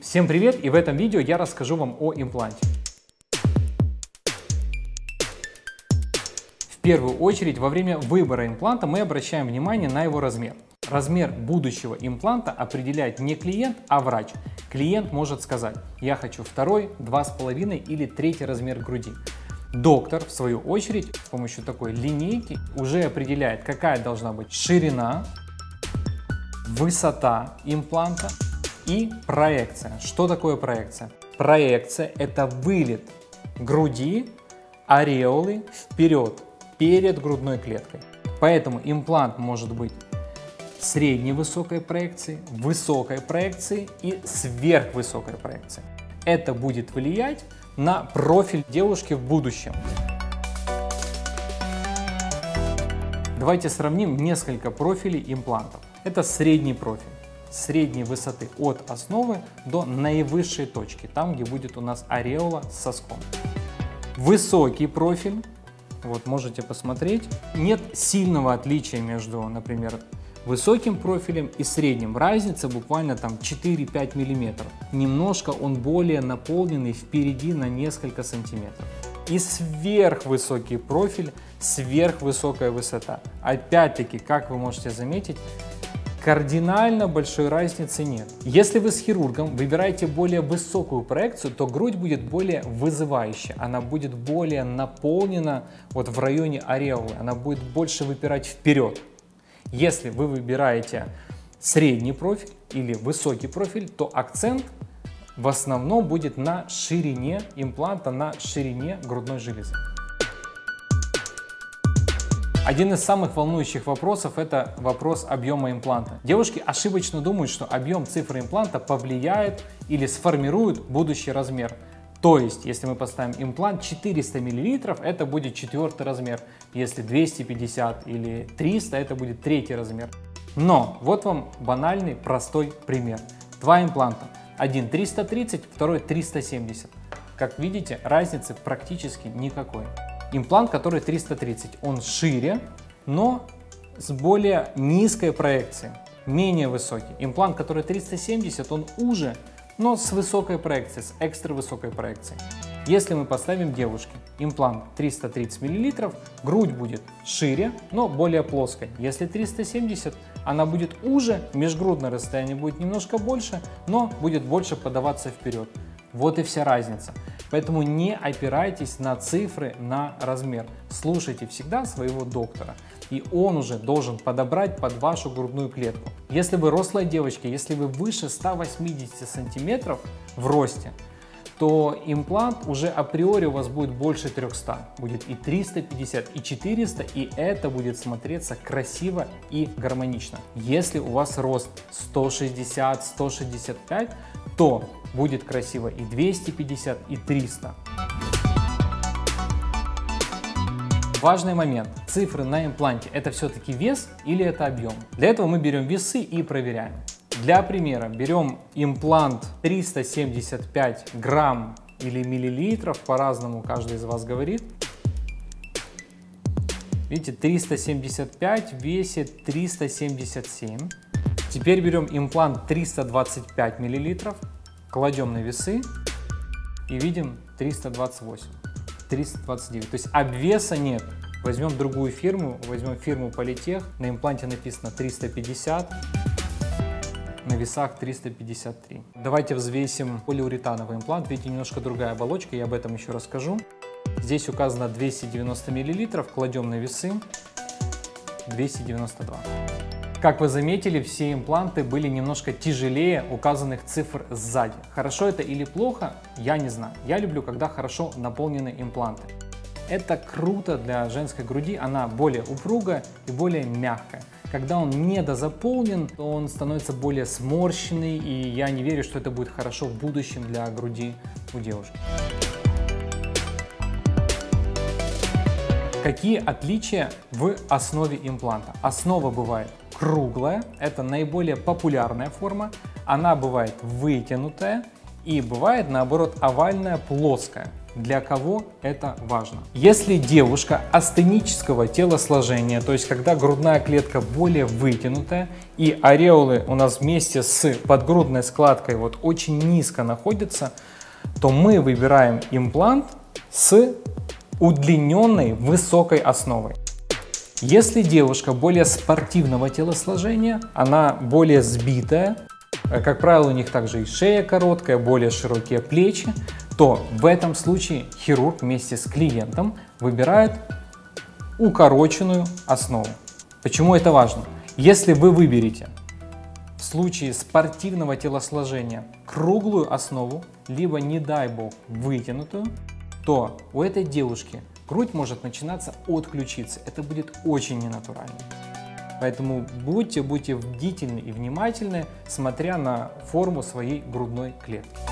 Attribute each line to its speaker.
Speaker 1: Всем привет! И в этом видео я расскажу вам о импланте. В первую очередь, во время выбора импланта мы обращаем внимание на его размер. Размер будущего импланта определяет не клиент, а врач. Клиент может сказать: я хочу второй, 2,5 или третий размер груди. Доктор, в свою очередь, с помощью такой линейки уже определяет, какая должна быть ширина, высота импланта и проекция. Что такое проекция? Проекция – это вылет груди, ареолы вперед, перед грудной клеткой. Поэтому имплант может быть средней высокой проекции, высокой проекции и сверхвысокой проекции. Это будет влиять на профиль девушки в будущем. Давайте сравним несколько профилей имплантов. Это средний профиль. Средней высоты от основы до наивысшей точки, там, где будет у нас ареола с соском. Высокий профиль, вот можете посмотреть, нет сильного отличия между, например, высоким профилем и средним. Разница буквально там 4-5 мм. Немножко он более наполненный впереди на несколько сантиметров. И сверхвысокий профиль, сверхвысокая высота. Опять-таки, как вы можете заметить, кардинально большой разницы нет. Если вы с хирургом выбираете более высокую проекцию, то грудь будет более вызывающая, она будет более наполнена вот в районе ареолы, она будет больше выпирать вперед. Если вы выбираете средний профиль или высокий профиль, то акцент в основном будет на ширине импланта, на ширине грудной железы. Один из самых волнующих вопросов – это вопрос объема импланта. Девушки ошибочно думают, что объем цифры импланта повлияет или сформирует будущий размер. То есть, если мы поставим имплант 400 мл, это будет 4-й размер. Если 250 или 300, это будет 3-й размер. Но вот вам банальный, простой пример. Два импланта. Один 330, второй 370. Как видите, разницы практически никакой. Имплант, который 330, он шире, но с более низкой проекцией, менее высокий. Имплант, который 370, он уже, но с высокой проекцией, с экстра высокой проекцией. Если мы поставим девушке имплант 330 мл, грудь будет шире, но более плоской. Если 370, она будет уже, межгрудное расстояние будет немножко больше, но будет больше подаваться вперед. Вот и вся разница. Поэтому не опирайтесь на цифры, на размер. Слушайте всегда своего доктора, и он уже должен подобрать под вашу грудную клетку. Если вы рослая девочка, если вы выше 180 сантиметров в росте, то имплант уже априори у вас будет больше 300. Будет и 350, и 400, и это будет смотреться красиво и гармонично. Если у вас рост 160-165, то будет красиво и 250, и 300. Важный момент. Цифры на импланте – это все-таки вес или это объем? Для этого мы берем весы и проверяем. Для примера берем имплант 375 грамм или миллилитров, по-разному каждый из вас говорит. Видите, 375 весит 377. Теперь берем имплант 325 миллилитров, кладем на весы и видим 328, 329. То есть обвеса нет. Возьмем другую фирму, возьмем фирму Политех, на импланте написано 350, на весах 353. Давайте взвесим полиуретановый имплант. Видите, немножко другая оболочка, я об этом еще расскажу. Здесь указано 290 миллилитров, кладем на весы 292. Как вы заметили, все импланты были немножко тяжелее указанных цифр сзади. Хорошо это или плохо, я не знаю. Я люблю, когда хорошо наполнены импланты. Это круто для женской груди, она более упругая и более мягкая. Когда он недозаполнен, то он становится более сморщенный, и я не верю, что это будет хорошо в будущем для груди у девушки. Какие отличия в основе импланта? Основа бывает круглая, это наиболее популярная форма, она бывает вытянутая и бывает наоборот овальная, плоская. Для кого это важно? Если девушка астенического телосложения, то есть когда грудная клетка более вытянутая и ореолы у нас вместе с подгрудной складкой вот очень низко находятся, то мы выбираем имплант с удлиненной высокой основой. Если девушка более спортивного телосложения, она более сбитая, как правило, у них также и шея короткая, более широкие плечи, то в этом случае хирург вместе с клиентом выбирает укороченную основу. Почему это важно? Если вы выберете в случае спортивного телосложения круглую основу, либо, не дай бог, вытянутую, то у этой девушки грудь может начинаться от ключицы. Это будет очень ненатурально. Поэтому будьте бдительны и внимательны, смотря на форму своей грудной клетки.